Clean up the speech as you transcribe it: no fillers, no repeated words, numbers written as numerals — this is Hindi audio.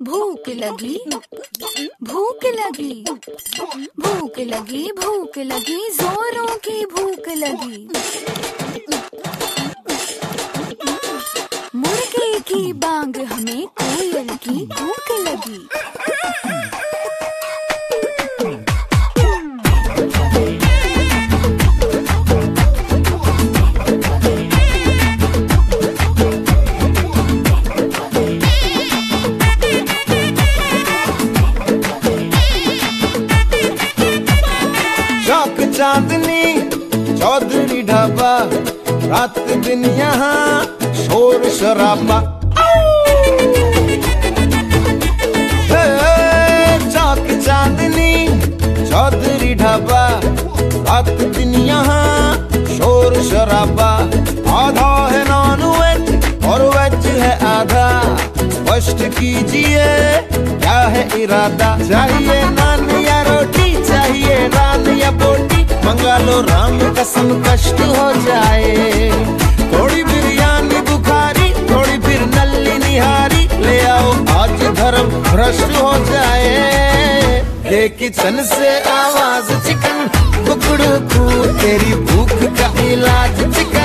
भूख लगी, भूख लगी, भूख लगी, भूख लगी, जोरों की भूख लगी। मुर्गे की बांग हमें कोयल की भूख लगी। चौक चांदनी चौधरी ढाबा, रात दिन यहाँ शोर शराबा। चौक चांदनी चौधरी ढाबा, रात दिन यहाँ शोर शराबा। आधा है नॉन वेज और वेज है आधा, स्पष्ट कीजिए क्या है इरादा। चाहिए नान या रोटी, चाहिए नान या बोटी, मंगा लो राम कसम कष्ट हो जाए। थोड़ी बिरयानी बुखारी, थोड़ी फिर नल्ली निहारी, ले आओ आज धर्म भ्रष्ट हो जाए। ये किचन से आवाज चिकन कुकड़ू, तेरी भूख का इलाज चिकन।